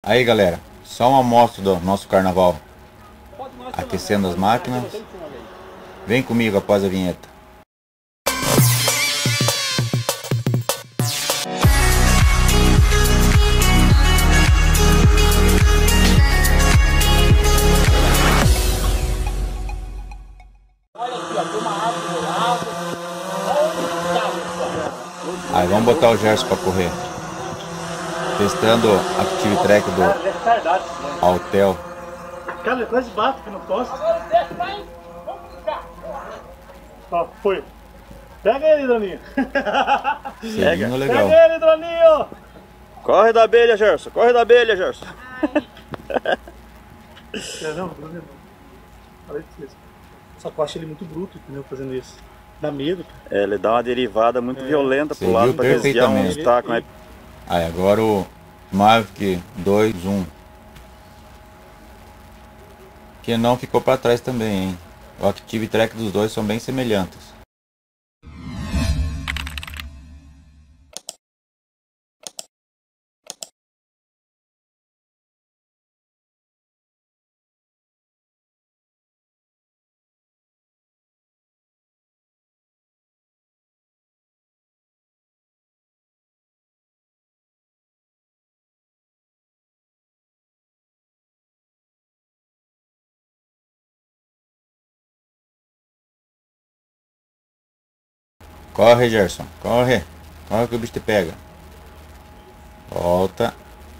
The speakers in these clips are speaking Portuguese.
Aí galera, só uma amostra do nosso carnaval. Aquecendo as máquinas. Vem comigo após a vinheta. Aí vamos botar o Gerson para correr. Testando a Active Track do Autel. Cara, quase bato aqui no posto. Ó, foi. Pega ele, Droninho. Pega. Legal. Pega ele, Droninho. Corre da abelha, Gerson. Corre da abelha, Gerson. Não, Droninho não. Falei pra vocês. Só que eu acho ele muito bruto, entendeu? Fazendo isso. Dá medo, cara. Ele dá uma derivada muito violenta pro lado para desviar um perfeitamente. obstáculo, né? Aí agora o Mavic 2.1. Que não ficou para trás também, hein? O Active Track dos dois são bem semelhantes. Corre, Gerson, corre. Corre que o bicho te pega. Volta.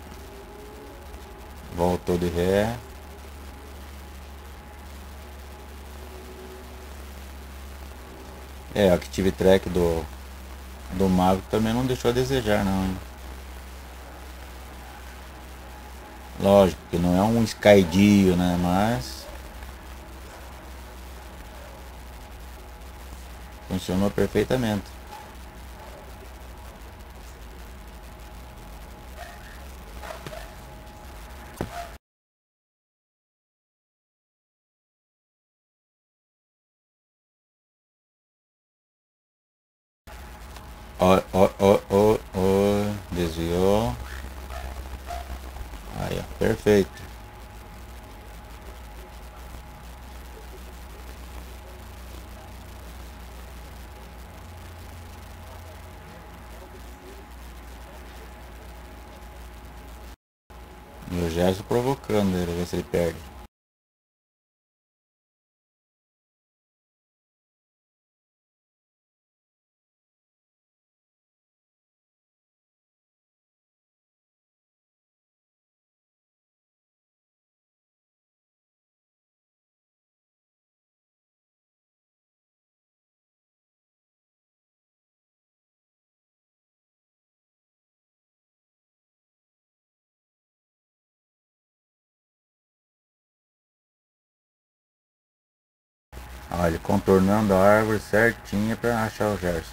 Voltou de ré. É, o Active Track do Mavic também não deixou a desejar não, hein? Lógico que não é um Skydio, né? Mas funcionou perfeitamente. Desviou. Aí, ó, perfeito. E o Gerson provocando ele, ver se ele perde. Olha, contornando a árvore certinha para achar o Gerson.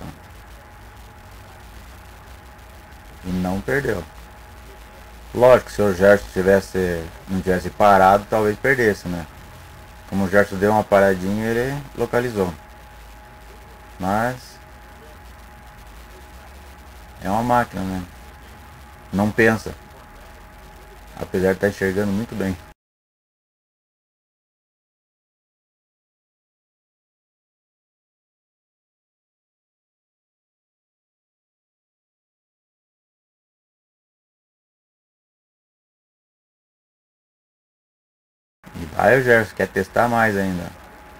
E não perdeu. Lógico, se o Gerson não tivesse parado, talvez perdesse, né? Como o Gerson deu uma paradinha, ele localizou. Mas é uma máquina, né? Não pensa. Apesar de estar enxergando muito bem. E vai o Gerson, quer testar mais ainda.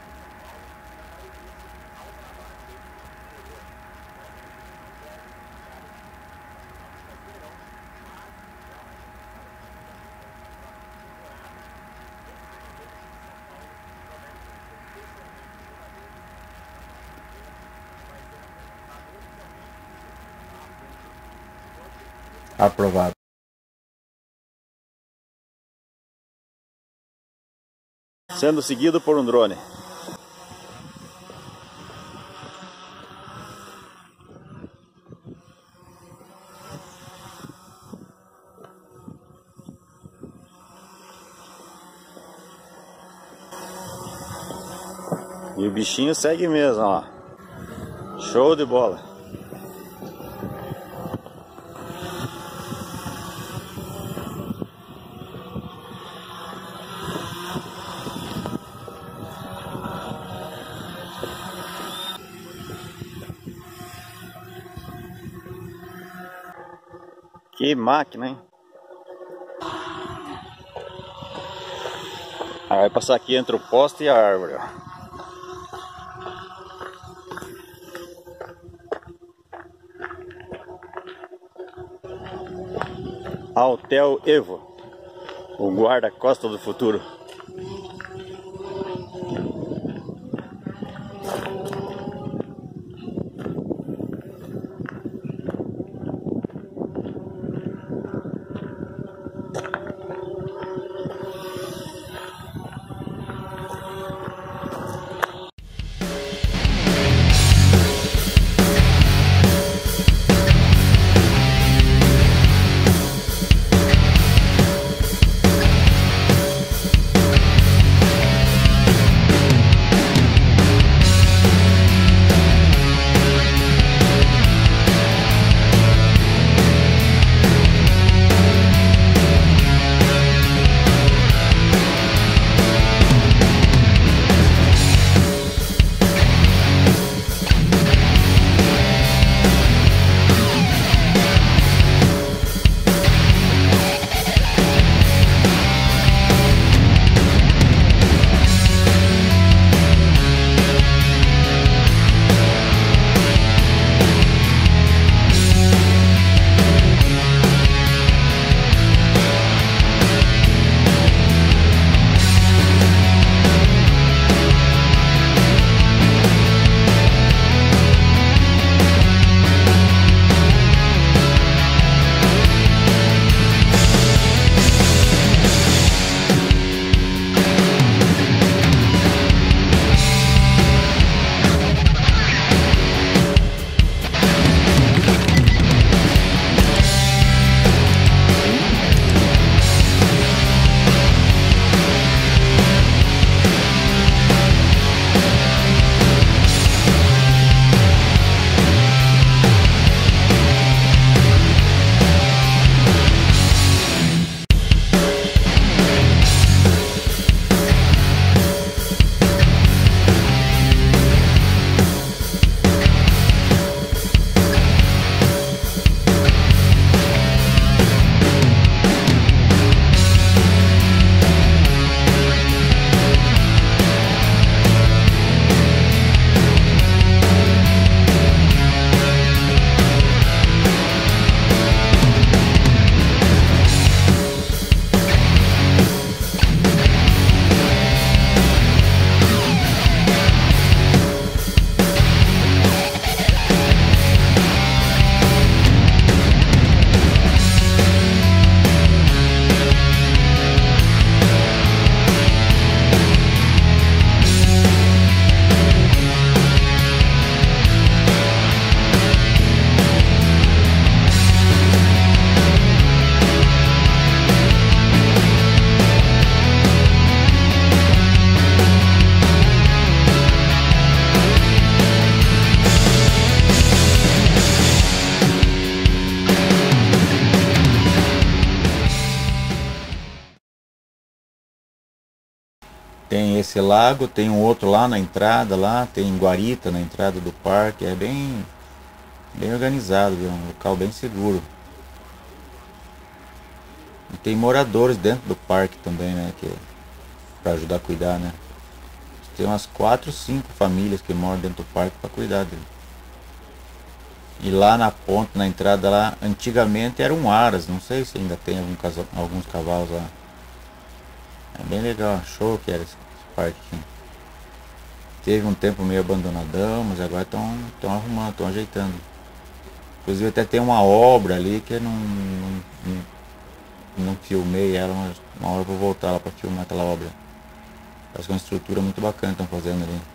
Aprovado. Sendo seguido por um drone. E o bichinho segue mesmo, ó. Show de bola. Que máquina, hein? Aí vai passar aqui entre o poste e a árvore, ó. Hotel Evo, o guarda-costas do futuro. Tem esse lago, tem um outro lá na entrada, lá tem guarita na entrada do parque, é bem organizado, é um local bem seguro. E tem moradores dentro do parque também, né, que para ajudar a cuidar, né. Tem umas 4, 5 famílias que moram dentro do parque para cuidar dele. E lá na ponta, na entrada lá, antigamente eram aras, não sei se ainda tem alguns cavalos lá. É bem legal, show que era esse parque aqui. Teve um tempo meio abandonadão, mas agora estão arrumando, estão ajeitando. Inclusive até tem uma obra ali que eu não filmei ela, mas uma hora eu vou voltar lá para filmar aquela obra. Parece que é uma estrutura muito bacana que estão fazendo ali.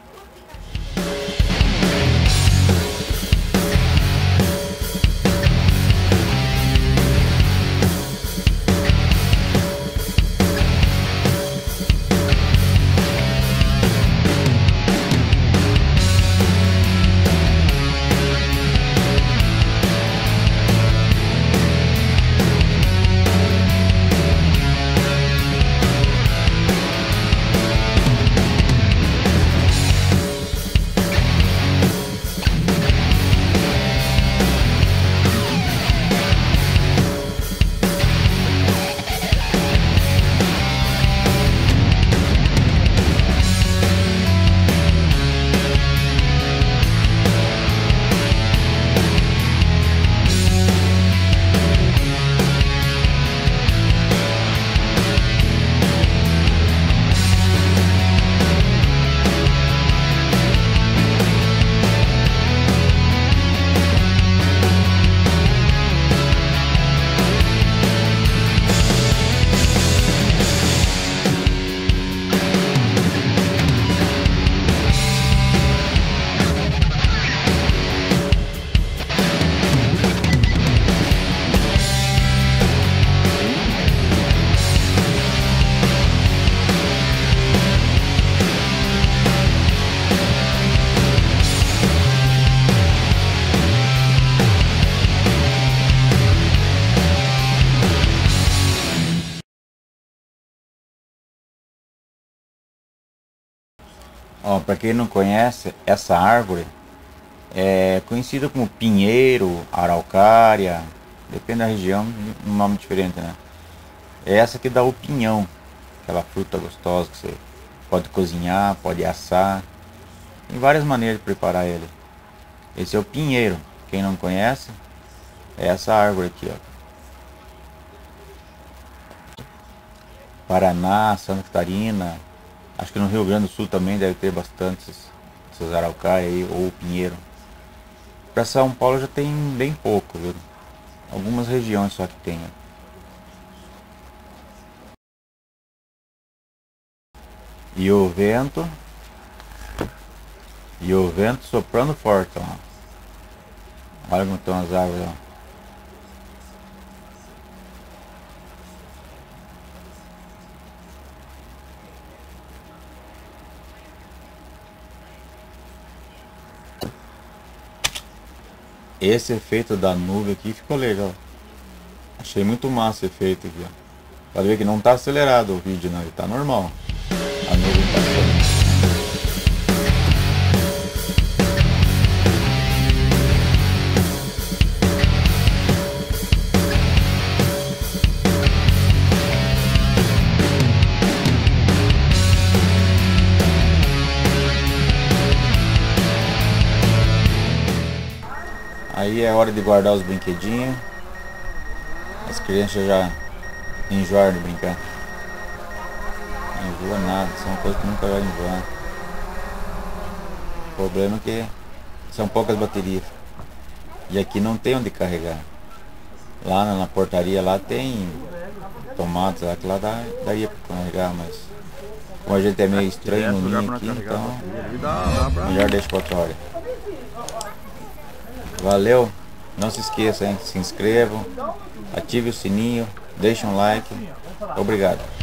Ó, para quem não conhece, essa árvore é conhecida como pinheiro, araucária, depende da região, um nome diferente, né? É essa que dá o pinhão, aquela fruta gostosa que você pode cozinhar, pode assar. Tem várias maneiras de preparar ele. Esse é o pinheiro. Quem não conhece, é essa árvore aqui, ó. Paraná, Santa Catarina, acho que no Rio Grande do Sul também deve ter bastante essas araucárias aí, ou pinheiro. Para São Paulo já tem bem pouco, viu? Algumas regiões só que tem. E o vento soprando forte, ó. Olha como estão as árvores, ó. Esse efeito da nuvem aqui ficou legal. Achei muito massa esse efeito aqui, ó. Pode ver que não tá acelerado o vídeo, não, ele tá normal. A nuvem passando. Aí é hora de guardar os brinquedinhos. As crianças já enjoaram de brincar. Não enjoa nada, isso é uma coisa que nunca vai enjoar. O problema é que são poucas baterias. E aqui não tem onde carregar. Lá na portaria lá tem tomates, lá que lá daria para carregar, mas como a gente é meio estranho no ninho aqui, então melhor deixar para outra hora. Valeu, não se esqueça, hein? Se inscrevam, ative o sininho, deixe um like. Obrigado.